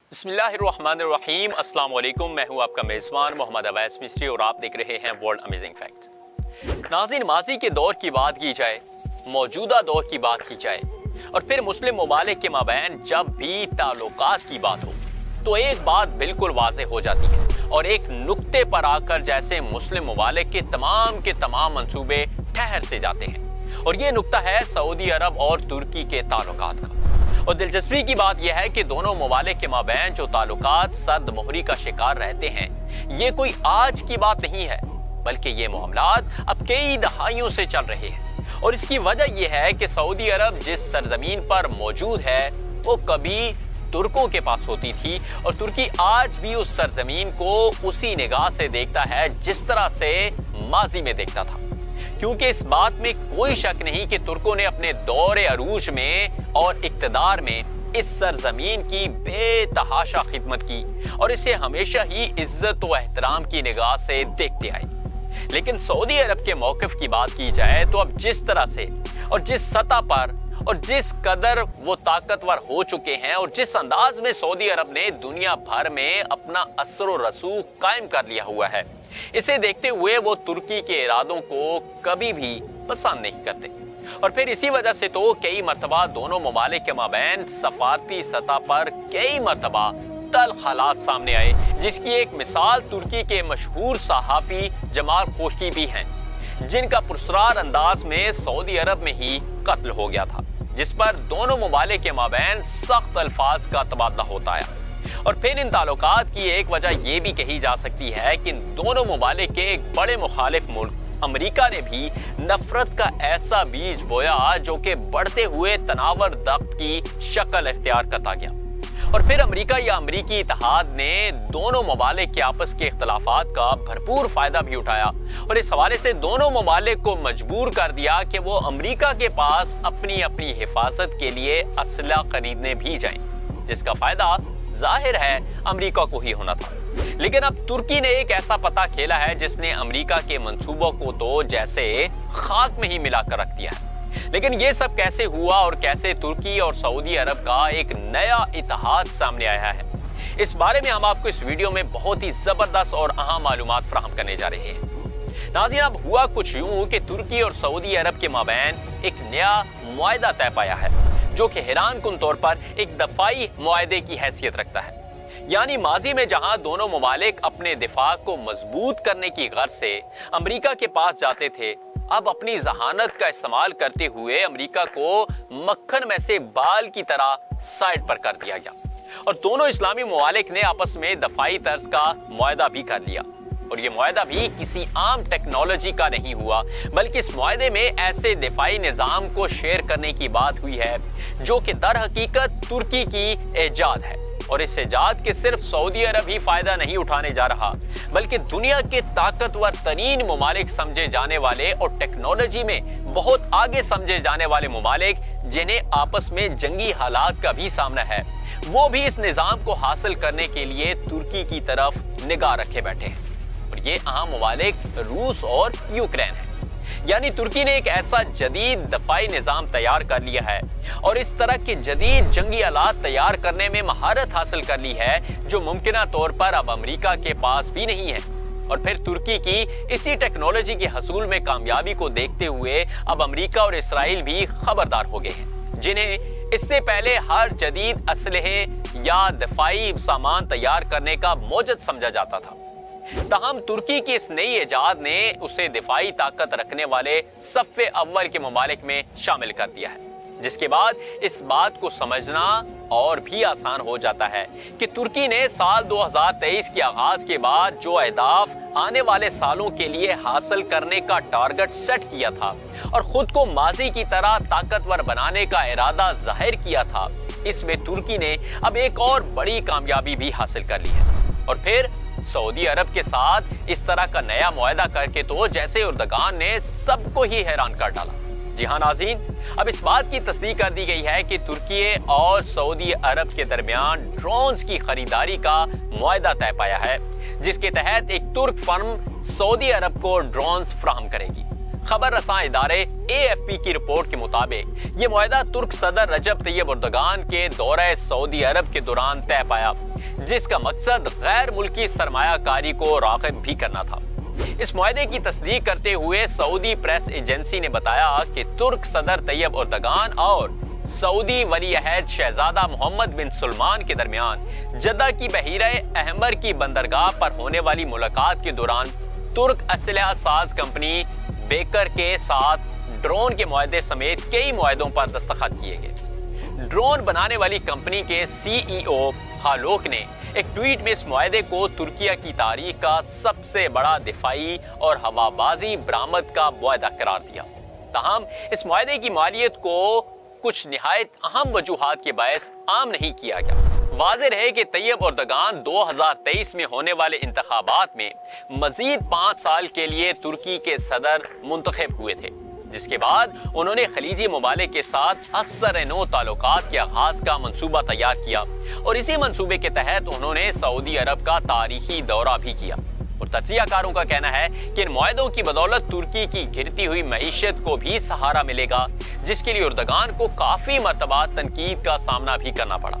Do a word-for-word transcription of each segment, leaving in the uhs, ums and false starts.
बिस्मिल्लाहिर्रहमानिर्रहीम, अस्सलाम वालेकुम। मैं हूं आपका मेज़बान मोहम्मद अवैस मिस्त्री और आप देख रहे हैं वर्ल्ड अमेजिंग फैक्ट। नाज़रीन, माजी के दौर की बात की जाए, मौजूदा दौर की बात की जाए और फिर मुस्लिम ममालिक के माबैन जब भी ताल्लुकात की बात हो तो एक बात बिल्कुल वाज़ेह हो जाती है और एक नुक्ते पर आकर जैसे मुस्लिम ममालिक के तमाम के तमाम मंसूबे ठहर से जाते हैं और ये नुक्ता है सऊदी अरब और तुर्की के ताल्लुकात का। और दिलचस्पी की बात यह है कि दोनों ममालिक के माबैन जो ताल्लुकात सर्द मोहरी का शिकार रहते हैं, ये कोई आज की बात नहीं है, बल्कि ये मामलात अब कई दहाइयों से चल रहे हैं। और इसकी वजह यह है कि सऊदी अरब जिस सरजमीन पर मौजूद है वो कभी तुर्कों के पास होती थी और तुर्की आज भी उस सरजमीन को उसी निगाह से देखता है जिस तरह से माजी में देखता था, क्योंकि इस बात में कोई शक नहीं कि तुर्कों ने अपने दौरे अरूज में और इक्तदार में इस सरजमीन की बेतहाशा खिदमत की और इसे हमेशा ही इज्जत व एहतराम की निगाह से देखते आए। लेकिन सऊदी अरब के मौक़िफ़ की बात की जाए तो अब जिस तरह से और जिस सतह पर और जिस कदर वो ताकतवर हो चुके हैं और जिस अंदाज में सऊदी अरब ने दुनिया भर में अपना असर व रसूख कायम कर लिया हुआ है, इसे देखते हुए वो तुर्की के इरादों को कभी भी पसंद नहीं करते। और फिर इसी वजह से तो कई मरतबा दोनों ममालिक के माबैन सफारती सतह पर कई मरतबा तल्ख हालात सामने आए, जिसकी एक मिसाल तुर्की के मशहूर सहाफ़ी जमाल खोश्की भी हैं, जिनका पुरस्कार अंदाज में सऊदी अरब में ही कत्ल हो गया था, जिस पर दोनों ममालिक के माबैन सख्त अल्फाज का तबादला होता है। और फिर इन ताल्लुकात की एक वजह यह भी कही जा सकती है कि दोनों ममालिक के एक बड़े मुखालिफ मुल्क अमेरिका ने भी नफरत का ऐसा बीज बोया जो कि बढ़ते हुए तनावर दख्त की शक्ल इख्तियार करता गया। और फिर अमेरिका या अमेरिकी इत्तेहाद ने दोनों ममालिक के आपस के इख्तलाफात का भरपूर फायदा भी उठाया और इस हवाले से दोनों ममालिक को मजबूर कर दिया कि वो अमेरिका के पास अपनी अपनी हिफाजत के लिए असला खरीदने भी जाएं, जिसका फायदा जाहिर है अमेरिका को ही होना था। लेकिन अब तुर्की ने एक ऐसा पता खेला है जिसने अमेरिका के मंसूबों को तो जैसे खाक में ही मिलाकर रख दिया है। लेकिन ये सब कैसे हुआ और कैसे तुर्की और सऊदी अरब का एक नया इत्तेहाद सामने आया है, इस बारे में हम आपको इस वीडियो में बहुत ही जबरदस्त और अहम मालूमात फराहम करने जा रहे हैं। नाज़रीन, अब हुआ कुछ यूं कि तुर्की और सऊदी अरब के माबैन एक नया मुआहदा तय पाया है जो कि हैरान कुन तौर पर एक दफाई मुआहदे की हैसियत रखता है। यानी माजी में जहां दोनों ममालिक अपने दिफा को मजबूत करने की गर्ज से अमेरिका के पास जाते थे, अब अपनी जहानत का इस्तेमाल करते हुए अमेरिका को मक्खन में से बाल की तरह साइड पर कर दिया गया और दोनों इस्लामी ममालिक ने आपस में दफाई तर्ज का मुआहदा भी कर लिया। और ये मुआहदा भी किसी आम टेक्नोलॉजी का नहीं हुआ, बल्कि इस मुआहदे में ऐसे दिफाई निज़ाम को शेयर करने की बात हुई है जो कि दर हकीकत तुर्की की ईजाद है। और इस ईजाद के सिर्फ सऊदी अरब ही फायदा नहीं उठाने जा रहा, बल्कि दुनिया के ताकतवर तरीन ममालिक समझे जाने वाले और टेक्नोलॉजी में बहुत आगे समझे जाने वाले ममालिक, जिन्हें आपस में जंगी हालात का भी सामना है, वो भी इस निज़ाम को हासिल करने के लिए तुर्की की तरफ निगाह रखे बैठे हैं। और ये अहम ममालिक रूस और यूक्रेन है। यानी तुर्की ने एक ऐसा जदीद दफाई निज़ाम तैयार कर लिया है और इस तरह के जदीद जंगी आलात तैयार करने में महारत हासिल कर ली है जो मुमकिना तौर पर अब अमेरिका के पास भी नहीं है। और फिर तुर्की की इसी टेक्नोलॉजी के हसूल में कामयाबी को देखते हुए अब अमेरिका और इसराइल भी खबरदार हो गए हैं, जिन्हें इससे पहले हर जदीद असलहे या दफाई सामान तैयार करने का मौजद समझा जाता था। ताहम तुर्की की इस नई इजाद ने उसे दिफाई ताकत रखने वाले सफ़े अव्वल के ममालिक में शामिल कर दिया है, जिसके बाद इस बात को समझना और भी आसान हो जाता है कि तुर्की ने साल दो हज़ार तेईस के आगाज के बाद जो अहदाफ आने वाले सालों के लिए हासिल करने का टारगेट सेट किया था और खुद को माजी की तरह ताकतवर बनाने का इरादा जाहिर किया था, इसमें तुर्की ने अब एक और बड़ी कामयाबी भी हासिल कर ली है। और फिर सऊदी अरब के साथ इस तरह का नया मुआहदा करके तो जैसे उर्दगान ने सबको ही हैरान कर डाला। जी हाँ नाज़रीन, अब इस बात की तस्दीक कर दी गई है कि तुर्की और सऊदी अरब के दरमियान ड्रोन्स की खरीदारी का मुआहदा तय पाया है, जिसके तहत एक तुर्क फर्म सऊदी अरब को ड्रोन्स फराहम करेगी। खबर रसां इदारे ए एफ पी की रिपोर्ट के मुताबिक ये मुआहदा तुर्क सदर रजब तैयब एर्दोगान के दौरे सऊदी अरब के दौरान तय पाया, जिसका मकसद गैर मुल्की सरमायाकारी को राग़िब भी करना था। इस मुआहदे की तस्दीक करते हुए सऊदी प्रेस एजेंसी ने बताया कि तुर्क सदर तैयब एर्दोगान और सऊदी वली अहद शहजादा मोहम्मद बिन सलमान के दरमियान जद्दा की बहीरा अहमर की बंदरगाह पर होने वाली मुलाकात के दौरान तुर्क असलहा साज कंपनी बेकर के साथ ड्रोन के मुआहदे समेत कई मुआहदों पर दस्तखत किए गए। ड्रोन बनाने वाली कंपनी के सीईओ हालोक ने एक ट्वीट में इस मुआहदे को तुर्किया की तारीख का सबसे बड़ा दिफाई और हवाबाजी बरामद का मुआहदा करार दिया। ताहम इस मुआहदे की मालियत को कुछ निहायत अहम वजूहात के बायस आम नहीं किया गया। वाज़ेह है कि तैयब एर्दोगान दो हज़ार तेईस में होने वाले इंतखाबात में मजीद पाँच साल के लिए तुर्की के सदर मुंतखब हुए थे, जिसके बाद उन्होंने खलीजी ममालिक के साथ असर नो ताल्लुकात के आगाज का मंसूबा तैयार किया और इसी मंसूबे के तहत उन्होंने सऊदी अरब का तारीखी दौरा भी किया। और तज्जियाकारों का कहना है कि इन मुआहदों की बदौलत तुर्की की गिरती हुई मईशत को भी सहारा मिलेगा, जिसके लिए एर्दोगान को काफी मर्तबा तनकीद का सामना भी करना पड़ा।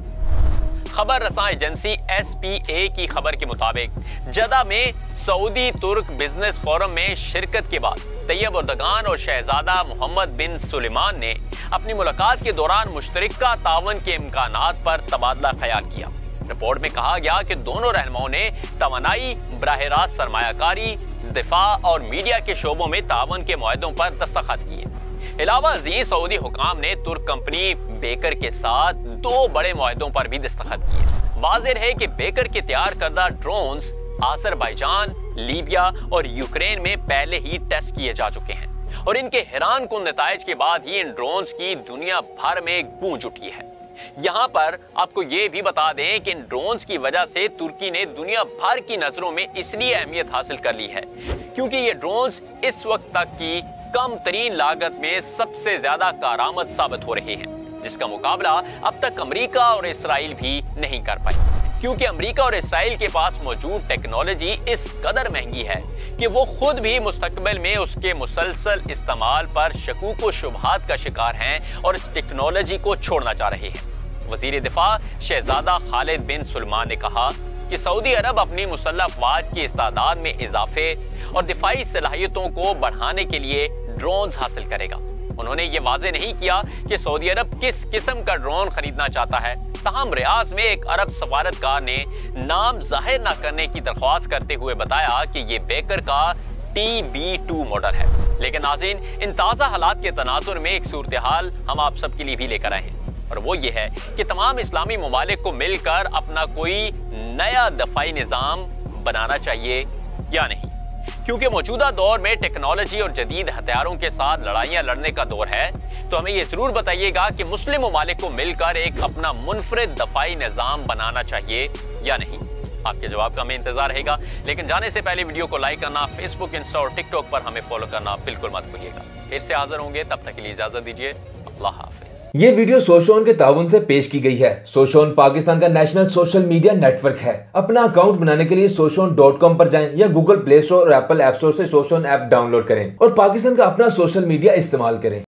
खबर रसां एजेंसी एस पी ए की खबर के मुताबिक जद्दा में सऊदी तुर्क बिजनेस फोरम में शिरकत के बाद तैयब एर्दोगान और शहजादा मोहम्मद बिन सुलेमान ने अपनी मुलाकात के दौरान मुश्तरका तावन के इम्कानात पर तबादला ख्याल किया। रिपोर्ट में कहा गया कि दोनों रहनुमाओं ने तवानाई, बराह रास्त सरमायाकारी, दिफा और मीडिया के शोबों में तावन के मुआहदों पर दस्तखत किए। अलावा अजीज सऊदी हुकाम ने तुर्क कंपनी बेकर के साथ दो बड़े मुआहदों पर भी दस्तखत किए। वाज़ेह है कि बेकर के तैयार करदा ड्रोन्स आज़रबाईजान, लीबिया और यूक्रेन में पहले ही टेस्ट किए जा चुके हैं और इनके हैरान कुन नताइज के बाद ही इन ड्रोन्स की दुनिया भर में गूंज उठी है। यहाँ पर आपको ये भी बता दें कि इन ड्रोन्स की वजह से तुर्की ने दुनिया भर की नजरों में इसलिए अहमियत हासिल कर ली है क्योंकि ये ड्रोन्स इस वक्त तक की कम तरीन लागत में सबसे ज्यादा कारामद साबित हो रहे हैं, जिसका मुकाबला अब तक अमेरिका और इसराइल भी नहीं कर पाए, क्योंकि अमेरिका और इसराइल के पास मौजूद टेक्नोलॉजी इस कदर महंगी है कि वो खुद भी मुस्तकबिल में उसके मुसलसल इस्तेमाल पर शकूक व शुबहात का शिकार हैं और इस टेक्नोलॉजी को छोड़ना चाह रहे हैं। वजीर दिफा शहजादा खालिद बिन सलमान ने कहा कि सऊदी अरब अपनी मुसल्लह अफवाज की इस्तादाद में इजाफे और दिफाई सलाहियतों को बढ़ाने के लिए ड्रोन्स हासिल करेगा। उन्होंने ये वाज़ेह नहीं किया कि सऊदी अरब किस किस्म का ड्रोन खरीदना चाहता है। ताहम रियाज में एक अरब सफारतकार ने नाम जाहिर न करने की दरख्वास्त करते हुए बताया कि ये बेकर का टी बी टू मॉडल है। लेकिन नाज़रीन, इन ताज़ा हालात के तनाजुर में एक सूरत हाल हम आप सबके लिए भी लेकर आए हैं और वो ये है कि तमाम इस्लामी ममालिक को मिलकर अपना कोई नया दफाई निज़ाम बनाना चाहिए या नहीं, क्योंकि मौजूदा दौर में टेक्नोलॉजी और जदीद हथियारों के साथ लड़ाइयाँ लड़ने का दौर है। तो हमें ये जरूर बताइएगा कि मुस्लिम ममालिक को मिलकर एक अपना मुनफरिद दफाई निज़ाम बनाना चाहिए या नहीं। आपके जवाब का हमें इंतजार रहेगा, लेकिन जाने से पहले वीडियो को लाइक करना, फेसबुक, इंस्टा और टिकटॉक पर हमें फॉलो करना बिल्कुल मत भूलिएगा। फिर से हाजिर होंगे, तब तक के लिए इजाजत दीजिए। अल्लाह हाफिज। ये वीडियो सोशोन के ताउन से पेश की गई है। सोशोन पाकिस्तान का नेशनल सोशल मीडिया नेटवर्क है। अपना अकाउंट बनाने के लिए सोशोन डॉट कॉम पर जाएं या गूगल प्ले स्टोर और एप्पल ऐप स्टोर से सोशोन ऐप डाउनलोड करें और पाकिस्तान का अपना सोशल मीडिया इस्तेमाल करें।